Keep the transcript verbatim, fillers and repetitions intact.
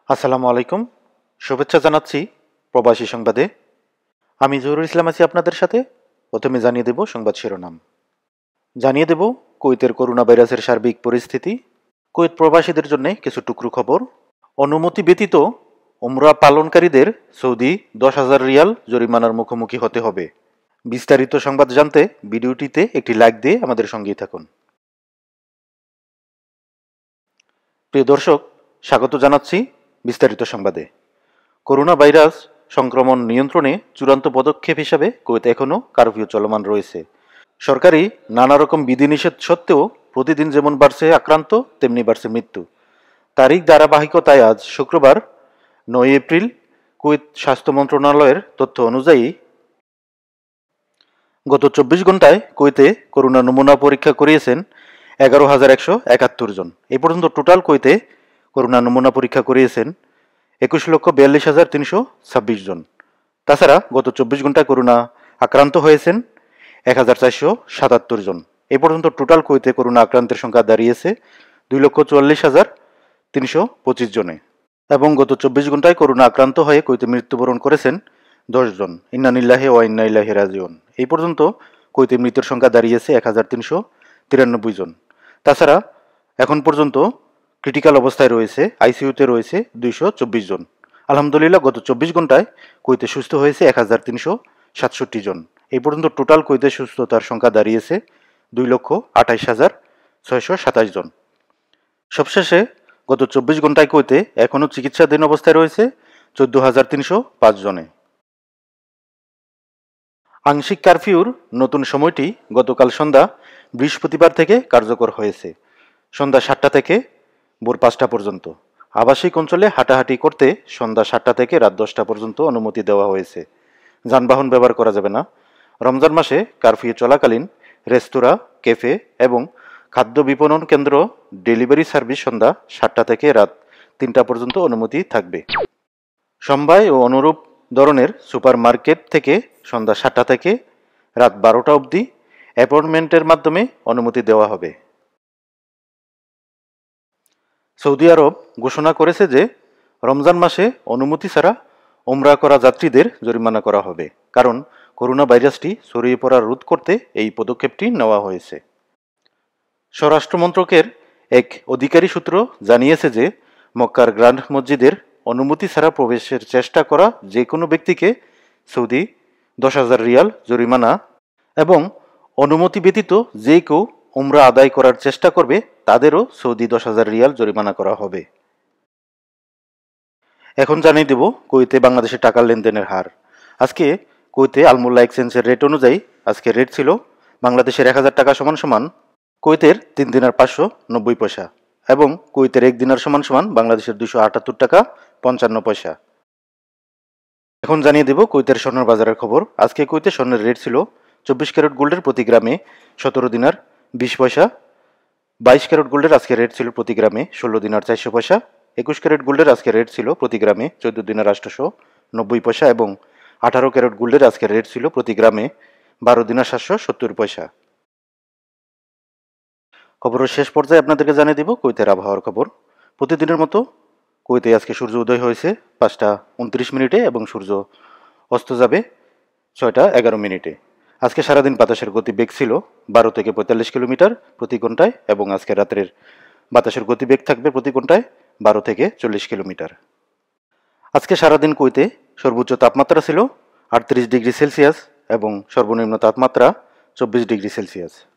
আসসালামু আলাইকুম। শুভেচ্ছা জানাচ্ছি প্রবাসী সংবাদে। আমি জহুরুল ইসলাম আছি আপনাদের সাথে। প্রথমে জানিয়ে দেব সংবাদ শিরোনাম। জানিয়ে দেব কুয়েতের করোনা ভাইরাসের সার্বিক পরিস্থিতি, কুয়েত প্রবাসীদের জন্য কিছু টুকরো খবর, অনুমতি ব্যতীত উমরা পালনকারীদের সৌদি দশ হাজার রিয়াল জরিমানার মুখোমুখি হতে হবে। বিস্তারিত সংবাদ জানতে ভিডিওটিতে একটি লাইক দিয়ে আমাদের সঙ্গেই থাকুন। প্রিয় দর্শক, স্বাগত জানাচ্ছি বিস্তারিত সংবাদে। করোনা ভাইরাস সংক্রমণ নিয়ন্ত্রণে চূড়ান্ত পদক্ষেপ হিসাবে কুয়েতে এখনও কারফিউ চলমান রয়েছে। সরকারি নানা রকম বিধিনিষেধ সত্ত্বেও প্রতিদিন যেমন বাড়ছে আক্রান্ত, তেমনি বাড়ছে মৃত্যু। তারিখ ধারাবাহিকতায় আজ শুক্রবার নয় এপ্রিল কুয়েত স্বাস্থ্য মন্ত্রণালয়ের তথ্য অনুযায়ী গত চব্বিশ ঘন্টায় কুয়েতে করোনা নমুনা পরীক্ষা করিয়েছেন এগারো হাজার একশো একাত্তর জন। এ পর্যন্ত টোটাল কুয়েতে করোনা নমুনা পরীক্ষা করিয়েছেন একুশ লক্ষ বিয়াল্লিশ হাজার তিনশো ছাব্বিশ জন। তাছাড়া গত চব্বিশ ঘন্টায় করোনা আক্রান্ত হয়েছেন এক হাজার চারশো সাতাত্তর জন। এ পর্যন্ত টোটাল কুয়েতে করোনা আক্রান্তের সংখ্যা দাঁড়িয়েছে দুই লক্ষ চুয়াল্লিশ হাজার তিনশো পঁচিশ জনে। এবং গত চব্বিশ ঘন্টায় করোনা আক্রান্ত হয়ে কুয়েতে মৃত্যুবরণ করেছেন দশ জন। ইন্নানিল্লাহি ওয়া ইন্না ইলাইহি রাজিউন। এই পর্যন্ত কুয়েতে মৃতের সংখ্যা দাঁড়িয়েছে এক হাজার তিনশো তিরানব্বই জন। তাছাড়া এখন পর্যন্ত ক্রিটিক্যাল অবস্থায় রয়েছে, আইসিইউতে রয়েছে দুইশো চব্বিশ জন। আলহামদুলিল্লাহ গত চব্বিশ ঘন্টায় কুয়েতে সুস্থ হয়েছে এক হাজার তিনশো সাতষট্টি জন। এই পর্যন্ত টোটাল কুয়েতে সুস্থতার সংখ্যা দাঁড়িয়েছে দুই লক্ষ আঠাইশ হাজার ছয়শো সাতাশ জন। সবশেষে গত চব্বিশ ঘন্টায় কুয়েতে এখনও চিকিৎসাধীন অবস্থায় রয়েছে চোদ্দ হাজার তিনশো পাঁচ জনে। আংশিক কারফিউর নতুন সময়টি গতকাল সন্ধ্যা বৃহস্পতিবার থেকে কার্যকর হয়েছে। সন্ধ্যা সাতটা থেকে ভোর পাঁচটা পর্যন্ত। আবাসিক অঞ্চলে হাঁটাহাঁটি করতে সন্ধ্যা সাতটা থেকে রাত দশটা পর্যন্ত অনুমতি দেওয়া হয়েছে। যানবাহন ব্যবহার করা যাবে না। রমজান মাসে কারফিউ চলাকালীন রেস্তোরাঁ, ক্যাফে এবং খাদ্য বিপণন কেন্দ্র ডেলিভারি সার্ভিস সন্ধ্যা সাতটা থেকে রাত তিনটা পর্যন্ত অনুমতি থাকবে। সমবায় ও অনুরূপ ধরনের সুপার মার্কেট থেকে সন্ধ্যা সাতটা থেকে রাত বারোটা অবধি অ্যাপয়েন্টমেন্টের মাধ্যমে অনুমতি দেওয়া হবে। সৌদি আরব ঘোষণা করেছে যে রমজান মাসে অনুমতি ছাড়া ওমরা করা যাত্রীদের জরিমানা করা হবে, কারণ করোনা ভাইরাসটি ছড়িয়ে পড়া রোধ করতে এই পদক্ষেপটি নেওয়া হয়েছে। স্বরাষ্ট্র মন্ত্রকের এক অধিকারী সূত্র জানিয়েছে যে মক্কার গ্র্যান্ড মসজিদের অনুমতি ছাড়া প্রবেশের চেষ্টা করা যে কোনো ব্যক্তিকে সৌদি দশ হাজার রিয়াল জরিমানা এবং অনুমতি ব্যতীত যে কেউ উমরা আদায় করার চেষ্টা করবে তাদেরও সৌদি দশ হাজার রিয়াল জরিমানা করা হবে। এখন জানিয়ে দেব কুয়েতে বাংলাদেশের টাকার লেনদেনের হার। আজকে কুয়েতে আলমুল্লাহ এক্সচেঞ্জের রেট অনুযায়ী আজকে রেট ছিল বাংলাদেশের এক হাজার টাকা সমান সমান কুয়েতের তিন দিনার পাঁচশো নব্বই পয়সা এবং কুয়েতের এক দিনার সমান সমান বাংলাদেশের দুশো আটাত্তর টাকা পঞ্চান্ন পয়সা। এখন জানিয়ে দেব কুয়েতের স্বর্ণের বাজারের খবর। আজকে কুয়েতে স্বর্ণের রেট ছিল চব্বিশ ক্যারেট গোল্ডের প্রতি গ্রামে সতেরো দিনার বিশ পয়সা, বাইশ ক্যারেট গোল্ডের আজকে রেট ছিল প্রতি গ্রামে ষোলো দিনার চারশো পয়সা, একুশ ক্যারেট গোল্ডের আজকে রেট ছিল প্রতি গ্রামে চোদ্দ দিনার আটশোশো নব্বই পয়সা এবং আঠারো ক্যারেট গোল্ডের আজকে রেট ছিল প্রতি গ্রামে বারো দিনার সাতশো সত্তর পয়সা। খবরের শেষ পর্যায়ে আপনাদেরকে জানিয়ে দিব কুয়েতের আবহাওয়ার খবর। প্রতিদিনের মতো কুয়েতে আজকে সূর্য উদয় হয়েছে পাঁচটা উনত্রিশ মিনিটে এবং সূর্য অস্ত যাবে ছয়টা এগারো মিনিটে। আজকে সারাদিন বাতাসের গতিবেগ ছিল বারো থেকে পঁয়তাল্লিশ কিলোমিটার প্রতি ঘন্টায় এবং আজকে রাত্রের বাতাসের গতিবেগ থাকবে প্রতি ঘন্টায় বারো থেকে চল্লিশ কিলোমিটার। আজকে সারাদিন কুয়েতে সর্বোচ্চ তাপমাত্রা ছিল আটত্রিশ ডিগ্রি সেলসিয়াস এবং সর্বনিম্ন তাপমাত্রা চব্বিশ ডিগ্রি সেলসিয়াস।